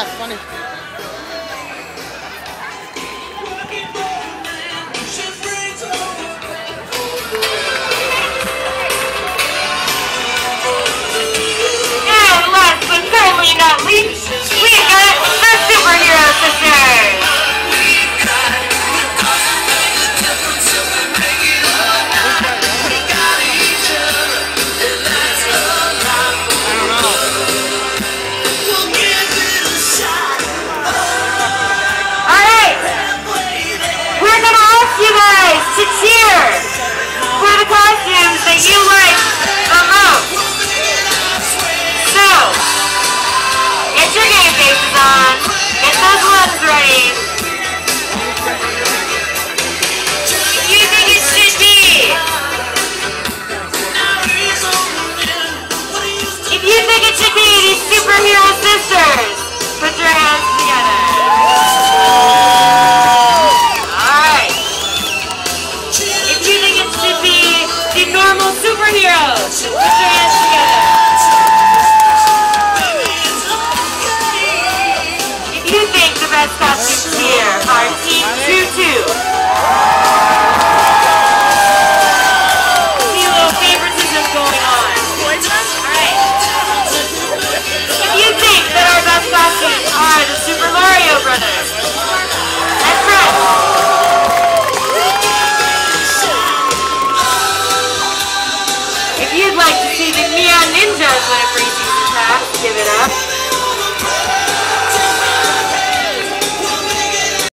laugh funny. And last but certainly not least, we got the Superhero Sisters. To cheer for the costumes that you like the most. So, get your game faces on, get those gloves ready,